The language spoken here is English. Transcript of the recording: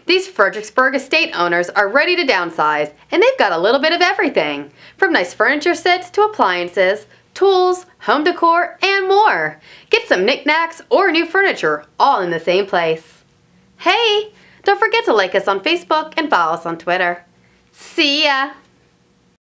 These Fredericksburg estate owners are ready to downsize, and they've got a little bit of everything, from nice furniture sets to appliances, tools, home decor, and more. Get some knickknacks or new furniture all in the same place. Hey, don't forget to like us on Facebook and follow us on Twitter. See ya!